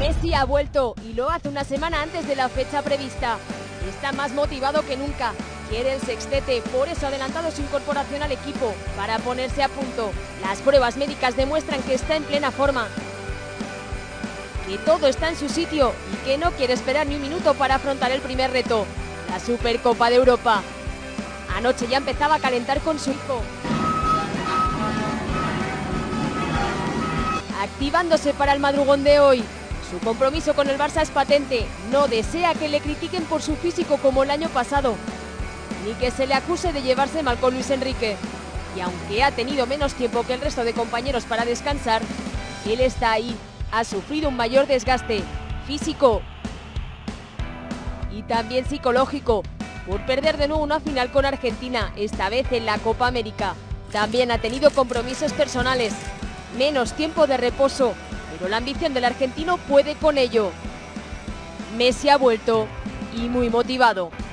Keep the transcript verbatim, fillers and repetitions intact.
Messi ha vuelto y lo hace una semana antes de la fecha prevista. Está más motivado que nunca, quiere el sextete, por eso ha adelantado su incorporación al equipo, para ponerse a punto. Las pruebas médicas demuestran que está en plena forma, que todo está en su sitio y que no quiere esperar ni un minuto para afrontar el primer reto, la Supercopa de Europa. Anoche ya empezaba a calentar con su hijo, activándose para el madrugón de hoy. Su compromiso con el Barça es patente, no desea que le critiquen por su físico como el año pasado, ni que se le acuse de llevarse mal con Luis Enrique. Y aunque ha tenido menos tiempo que el resto de compañeros para descansar, él está ahí, ha sufrido un mayor desgaste físico y también psicológico, por perder de nuevo una final con Argentina, esta vez en la Copa América. También ha tenido compromisos personales, menos tiempo de reposo, pero la ambición del argentino puede con ello. Messi ha vuelto y muy motivado.